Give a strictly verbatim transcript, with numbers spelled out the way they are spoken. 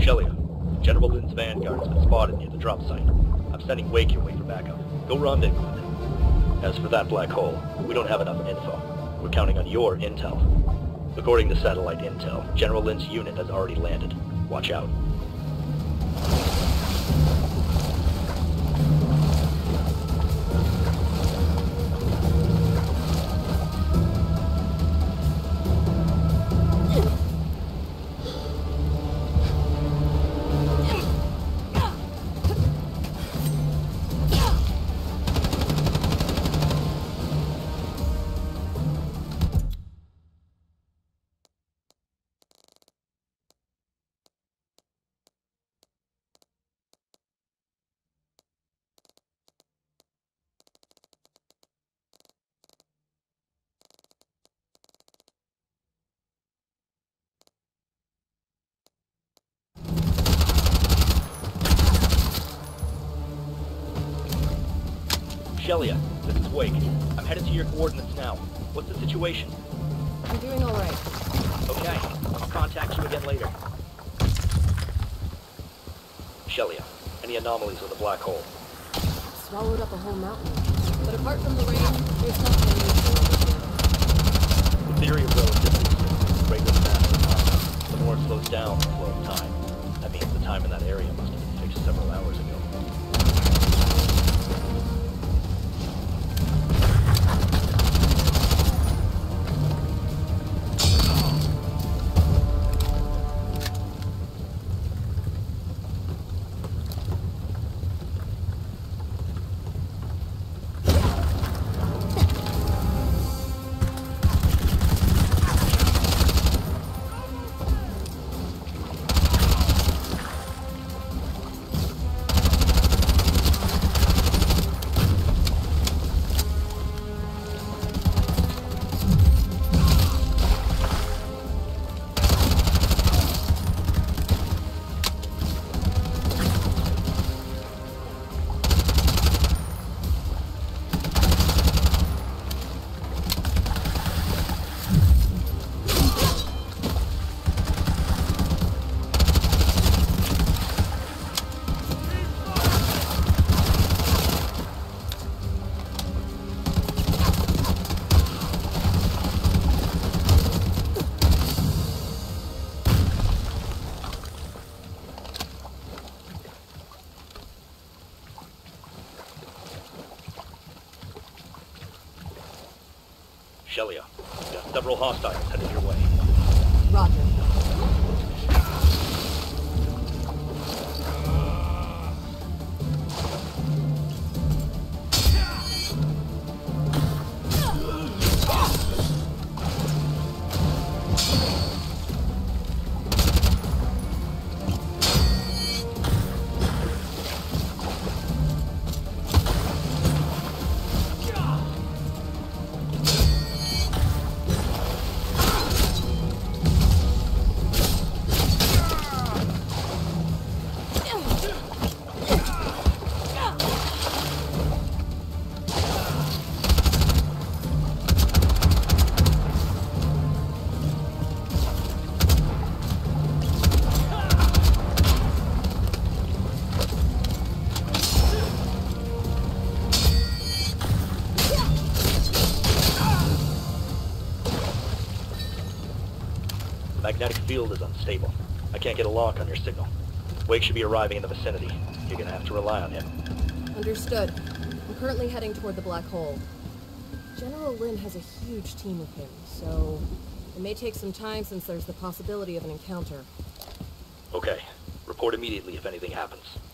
Shelia, General Lynn's vanguard has been spotted near the drop site. I'm sending Wake your way for backup. Go rendezvous with him. As for that black hole, we don't have enough info. We're counting on your intel. According to satellite intel, General Lynn's unit has already landed. Watch out. Shelia, this is Wake. I'm headed to your coordinates now. What's the situation? I'm doing all right. Okay, I'll contact you again later. Shelia, any anomalies with the black hole? Swallowed up a whole mountain. But apart from the rain, there's nothing unusual. The theory of relativity, greater than that, the more it slows down the flow of time. That means the time in that area must have been fixed several hours ago. Shelia, we've got several hostiles headed your way. Roger. Magnetic field is unstable. I can't get a lock on your signal. Wake should be arriving in the vicinity. You're gonna have to rely on him. Understood. I'm currently heading toward the black hole. General Lynn has a huge team with him, so it may take some time since there's the possibility of an encounter. Okay. Report immediately if anything happens.